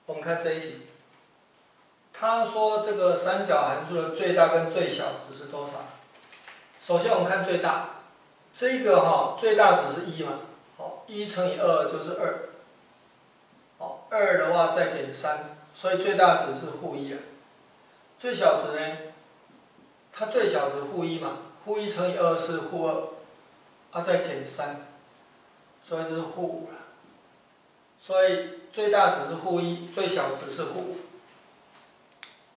我们看这一题，他说这个三角函数的最大跟最小值是多少？首先我们看最大，这个最大值是1嘛，好，1乘以2就是2，好，2的话再减3，所以最大值是-1啊。最小值呢？它最小值-1嘛，-1乘以2是-2，再减3，所以这是-5了。所以最大值是-1，最小值是-5。